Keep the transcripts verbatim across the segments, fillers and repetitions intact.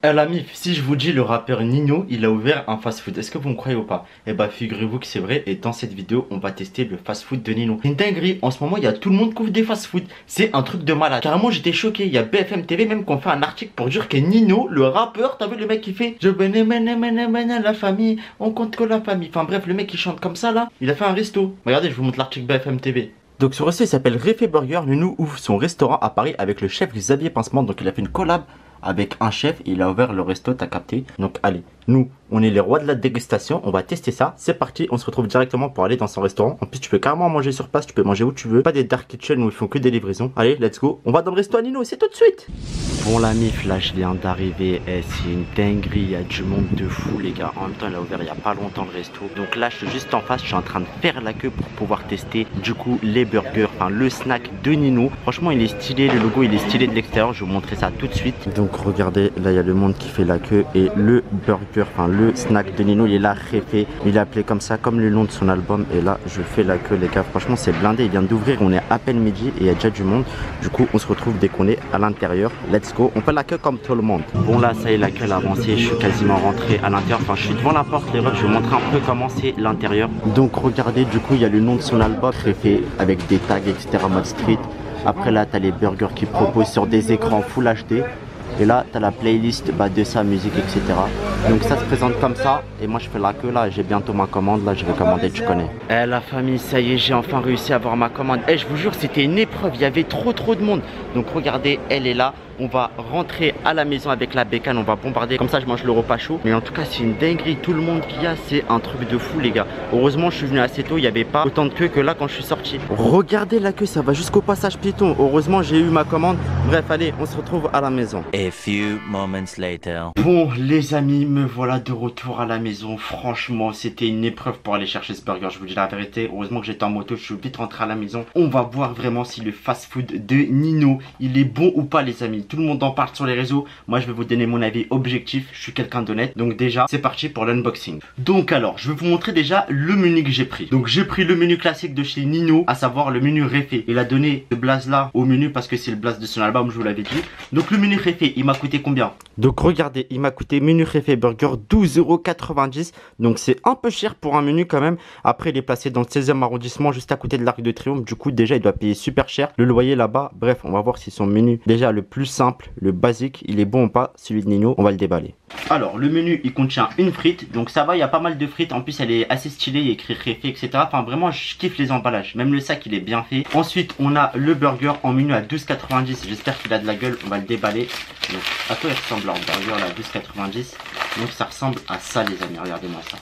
Eh la mif, si je vous dis le rappeur Nino, il a ouvert un fast-food, est-ce que vous me croyez ou pas? Eh bah figurez-vous que c'est vrai et dans cette vidéo, on va tester le fast-food de Nino. C'est une dinguerie, en ce moment il y a tout le monde qui ouvre des fast-food, c'est un truc de malade. Carrément j'étais choqué, il y a B F M T V même qui ont fait un article pour dire que Nino, le rappeur, t'as vu le mec qui fait je venais mener mener mener la famille, on compte que la famille. Enfin bref, le mec qui chante comme ça là, il a fait un resto. Regardez, je vous montre l'article B F M T V. Donc ce resto il s'appelle Réfé Burger. Nino ouvre son restaurant à Paris avec le chef Xavier Pincement. Donc il a fait une collab avec un chef et il a ouvert le resto, t'as capté. Donc allez, nous on est les rois de la dégustation, on va tester ça. C'est parti, on se retrouve directement pour aller dans son restaurant. En plus tu peux carrément manger sur place, tu peux manger où tu veux. Pas des dark kitchen où ils font que des livraisons. Allez, let's go, on va dans le resto à Nino, c'est tout de suite. Bon la mif, là je viens d'arriver, eh, c'est une dinguerie, il y a du monde de fou les gars. En même temps il a ouvert il y a pas longtemps le resto. Donc là je suis juste en face, je suis en train de faire la queue pour pouvoir tester du coup les burgers, enfin le snack de Nino. Franchement il est stylé, le logo il est stylé de l'extérieur, je vais vous montrer ça tout de suite. Donc regardez, là il y a le monde qui fait la queue et le burger, enfin le snack de Nino il est là, Réfé. Il est appelé comme ça, comme le nom de son album. Et là je fais la queue les gars, franchement c'est blindé, il vient d'ouvrir, on est à peine midi et il y a déjà du monde. Du coup on se retrouve dès qu'on est à l'intérieur. Let's go, on fait la queue comme tout le monde. Bon là ça y est, la queue a avancé, je suis quasiment rentré à l'intérieur, enfin je suis devant la porte les refs, je vais vous montrer un peu comment c'est l'intérieur. Donc regardez, du coup il y a le nom de son album, Réfé, avec des tags etc mode street. Après là tu as les burgers qui proposent sur des écrans Full H D. Et là, tu as la playlist bah, de sa musique, et cetera. Donc ça se présente comme ça. Et moi, je fais la queue là. J'ai bientôt ma commande. Là, je vais commander, tu connais. Eh la famille, ça y est, j'ai enfin réussi à avoir ma commande. Eh, je vous jure, c'était une épreuve. Il y avait trop, trop de monde. Donc regardez, elle est là. On va rentrer à la maison avec la bécane. On va bombarder. Comme ça, je mange le repas chaud. Mais en tout cas, c'est une dinguerie. Tout le monde qu'il y a, c'est un truc de fou, les gars. Heureusement, je suis venu assez tôt. Il n'y avait pas autant de queue que là quand je suis sorti. Regardez la queue, ça va jusqu'au passage piéton. Heureusement, j'ai eu ma commande. Bref, allez, on se retrouve à la maison. A few moments later. Bon, les amis, me voilà de retour à la maison. Franchement, c'était une épreuve pour aller chercher ce burger. Je vous dis la vérité. Heureusement que j'étais en moto. Je suis vite rentré à la maison. On va voir vraiment si le fast-food de Nino, il est bon ou pas, les amis. Tout le monde en parle sur les réseaux. Moi, je vais vous donner mon avis objectif. Je suis quelqu'un d'honnête. Donc déjà, c'est parti pour l'unboxing. Donc alors, je vais vous montrer déjà le menu que j'ai pris. Donc j'ai pris le menu classique de chez Nino, à savoir le menu Réfé. Il a donné ce blaze là au menu parce que c'est le blaze de son album, je vous l'avais dit. Donc le menu Réfé, il m'a coûté combien? Donc regardez, il m'a coûté menu Réfé burger douze euros quatre-vingt-dix. Donc c'est un peu cher pour un menu quand même. Après il est placé dans le seizième arrondissement, juste à côté de l'Arc de Triomphe. Du coup déjà il doit payer super cher le loyer là-bas. Bref, on va voir si son menu, déjà le plus simple, le basique, il est bon ou pas. Celui de Nino, on va le déballer. Alors le menu il contient une frite. Donc ça va, il y a pas mal de frites. En plus elle est assez stylée, il y a écrit Réfé etc. Enfin vraiment je kiffe les emballages. Même le sac il est bien fait. Ensuite on a le burger en menu à douze quatre-vingt-dix. J'espère qu'il a de la gueule, on va le déballer. Donc à quoi il ressemble leur burger là, douze quatre-vingt-dix. Donc ça ressemble à ça les amis, regardez-moi ça.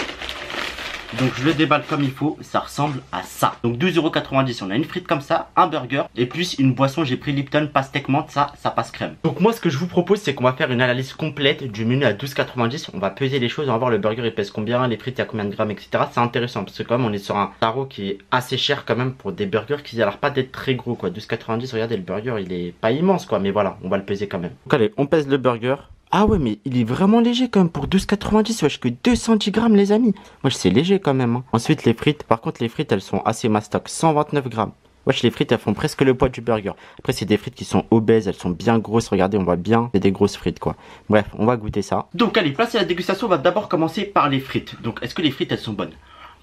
Donc je le déballe comme il faut, ça ressemble à ça. Donc douze euros quatre-vingt-dix, on a une frite comme ça, un burger et plus une boisson, j'ai pris Lipton, pastèque menthe, ça, ça passe crème. Donc moi ce que je vous propose c'est qu'on va faire une analyse complète du menu à douze quatre-vingt-dix. On va peser les choses, on va voir le burger il pèse combien, les frites il y a combien de grammes, et cetera. C'est intéressant parce que quand même on est sur un tarot qui est assez cher quand même pour des burgers qui a l'air pas d'être très gros quoi. douze quatre-vingt-dix, regardez le burger il est pas immense quoi, mais voilà, on va le peser quand même. Donc allez, on pèse le burger. Ah ouais mais il est vraiment léger quand même pour douze quatre-vingt-dix, wesh, que deux cent dix grammes les amis. Wesh c'est léger quand même hein. Ensuite les frites, par contre les frites elles sont assez mastoc, cent vingt-neuf grammes. Wesh les frites elles font presque le poids du burger. Après c'est des frites qui sont obèses, elles sont bien grosses, regardez on voit bien, c'est des grosses frites quoi. Bref on va goûter ça. Donc allez, place à la dégustation, on va d'abord commencer par les frites. Donc est-ce que les frites elles sont bonnes?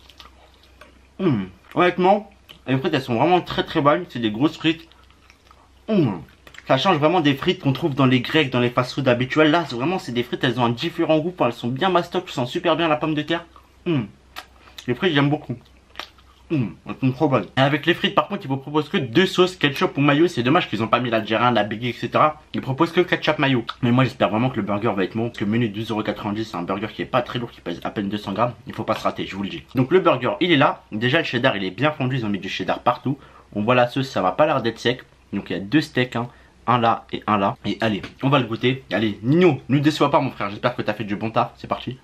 Mmh. Honnêtement, les frites elles sont vraiment très très bonnes, c'est des grosses frites. Mmh. Ça change vraiment des frites qu'on trouve dans les grecs, dans les fast-food habituels. Là, c'est vraiment, c'est des frites, elles ont un différent goût. Elles sont bien mastoc, tu sens super bien la pomme de terre. Mmh. Les frites, j'aime beaucoup. Mmh. Elles sont trop bonnes. Et avec les frites, par contre, ils vous proposent que deux sauces, ketchup ou mayo. C'est dommage qu'ils n'ont pas mis l'algérien, la biggie, et cetera. Ils proposent que ketchup mayo. Mais moi, j'espère vraiment que le burger va être bon. Parce que menu douze euros quatre-vingt-dix, c'est un burger qui est pas très lourd, qui pèse à peine deux cents grammes. Il faut pas se rater, je vous le dis. Donc le burger, il est là. Déjà, le cheddar, il est bien fondu. Ils ont mis du cheddar partout. On voit la sauce, ça va pas l'air d'être sec. Donc il y a deux steaks, hein. Un là et un là. Et allez, on va le goûter. Allez, Nino, ne déçois pas mon frère. J'espère que tu as fait du bon taf. C'est parti.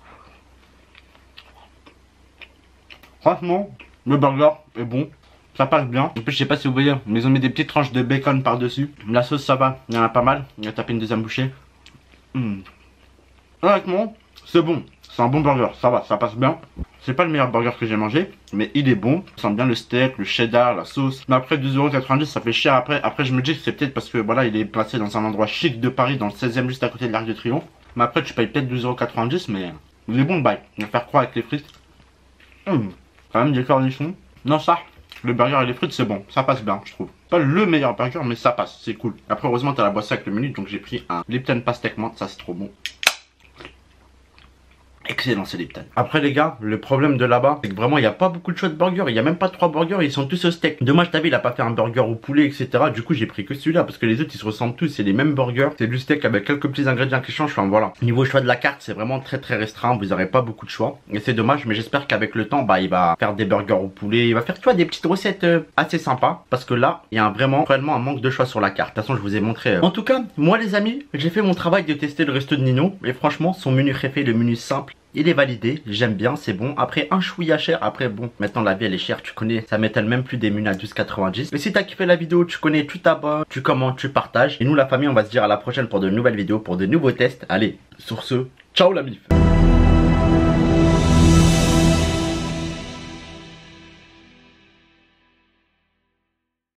Franchement, le burger est bon. Ça passe bien. En plus, je sais pas si vous voyez, mais ils ont mis des petites tranches de bacon par-dessus. La sauce, ça va. Il y en a pas mal. Il a tapé une deuxième bouchée. Mmh. Honnêtement, c'est bon. C'est un bon burger. Ça va, ça passe bien. C'est pas le meilleur burger que j'ai mangé, mais il est bon. On sent bien le steak, le cheddar, la sauce. Mais après deux euros quatre-vingt-dix, ça fait cher après. Après, je me dis que c'est peut-être parce que voilà, il est placé dans un endroit chic de Paris, dans le seizième, juste à côté de l'Arc de Triomphe. Mais après, tu payes peut-être douze euros quatre-vingt-dix, mais il est bon le bail. On va faire croire avec les frites. Hum, quand même des cornichons. Non, ça, le burger et les frites, c'est bon. Ça passe bien, je trouve. Pas le meilleur burger, mais ça passe, c'est cool. Après, heureusement, t'as la boisson avec le menu, donc j'ai pris un Lipton pastèque menthe, ça c'est trop bon. Excellent ce Lipton. Après les gars, le problème de là-bas, c'est que vraiment il n'y a pas beaucoup de choix de burgers. Il n'y a même pas trois burgers, ils sont tous au steak. Dommage, t'as vu, il a pas fait un burger au poulet, et cetera. Du coup, j'ai pris que celui-là parce que les autres ils se ressemblent tous. C'est les mêmes burgers. C'est du steak avec quelques petits ingrédients qui changent. Enfin voilà. Niveau choix de la carte, c'est vraiment très très restreint. Vous n'aurez pas beaucoup de choix. Et c'est dommage, mais j'espère qu'avec le temps, bah il va faire des burgers au poulet. Il va faire, tu vois, des petites recettes euh, assez sympas. Parce que là, il y a un, vraiment, réellement un manque de choix sur la carte. De toute façon, je vous ai montré. Euh... En tout cas, moi les amis, j'ai fait mon travail de tester le resto de Nino. Et franchement, son menu préfet, le menu simple, il est validé, j'aime bien, c'est bon. Après un chouïa cher, après bon, maintenant la vie elle est chère, tu connais, ça m'étonne même plus des menus à douze quatre-vingt-dix. Mais si t'as kiffé la vidéo, tu connais, tu t'abonnes, tu commentes, tu partages. Et nous la famille, on va se dire à la prochaine pour de nouvelles vidéos, pour de nouveaux tests. Allez, sur ce, ciao la mif.